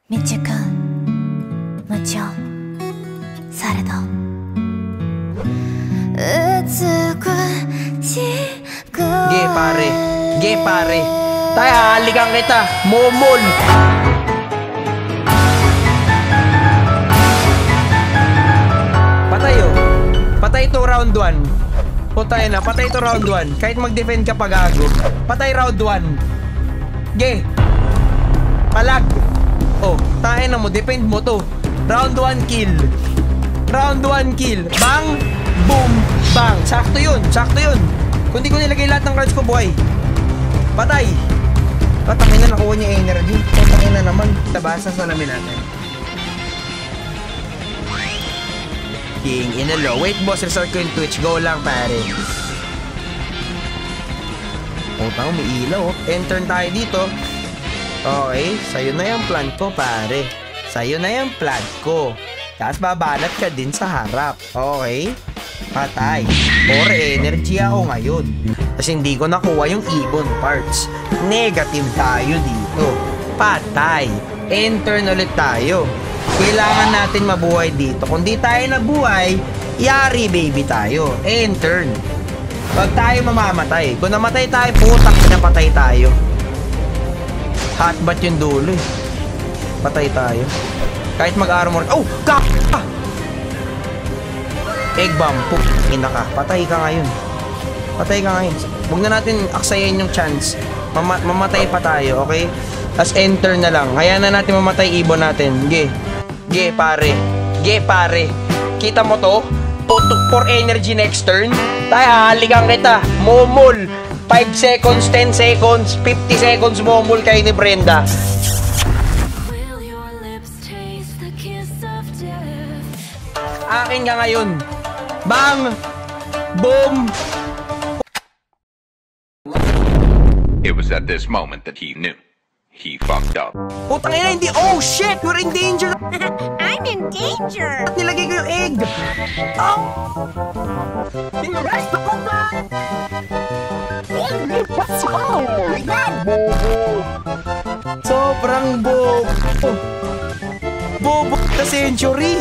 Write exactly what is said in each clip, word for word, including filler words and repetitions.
密く無調されど美しく Ge pare, ge pare, tayo halikan kita, momol. Patay oh, patay ito round one. Patay na, patay ito round one. Kahit mag-defend ka pa gago, patay round one. Ge, palag. Oh, tayo na mo, defend mo to. Round one kill. Round one kill. Bang, boom, bang. Sakto yun, sakto yun. Kung di ko nilagay lahat ng cards ko, buhay. Patay. Patangin na, nakuha niya energy. Patangin na naman. Tabasa sa lamin natin. King in a low. Wait, boss, resort ko yung Twitch. Go lang, pare. Oh, tao, may ilaw. Enter tayo dito. Okay, sa'yo na yung plan ko, pare. Sa'yo na yung plan ko. Tapos babanat ka din sa harap. Okay? Patay. Or energy ako ngayon. Kasi hindi ko nakuha yung ibon parts. Negative tayo dito. Patay. Enter ulit tayo. Kailangan natin mabuhay dito. Kung di tayo nabuhay, yari baby tayo. Enter. Pag tayo mamamatay. Kung namatay tayo, putak na patay tayo. Hotbat yung dulo eh. Patay tayo. Kahit mag-armor. Oh! Ka! Ah! Egg bomb. Puk! Ina ka. Patay ka ngayon. Patay ka ngayon. Huwag na natin aksayin yung chance. Mama mamatay pa tayo, okay? As enter na lang. Hayaan na natin mamatay ibon natin. Ge. Ge, pare. Ge, pare. Kita mo to? Putok for energy next turn. Tayo, halikan kita. Momol. five seconds, ten seconds, fifty seconds momol kayo ni Brenda. Akin ka ngayon. Bang! Boom! It was at this moment that he knew. He fucked up. Putang ina, hindi. Oh shit! We're in danger! I'm in danger! At nilagay ko yung egg! Oh! Sobrang bobo! Bobo the century!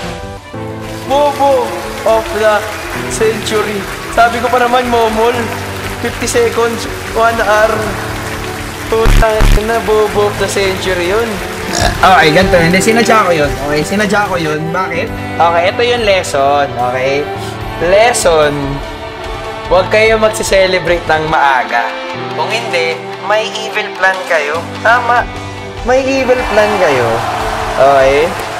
Bobo of the century! Sabi ko pa naman, momol. fifty seconds, one hour. Putang na, bobo of the century yun. Okay, ganito. Hindi, sinadya ko yun. Okay, sinadya ko yun. Bakit? Okay, ito yung lesson. Okay? Lesson. Huwag kayo magse-celebrate ng maaga. Kung hindi, may evil plan kayo. Tama. May evil plan kayo. Okay?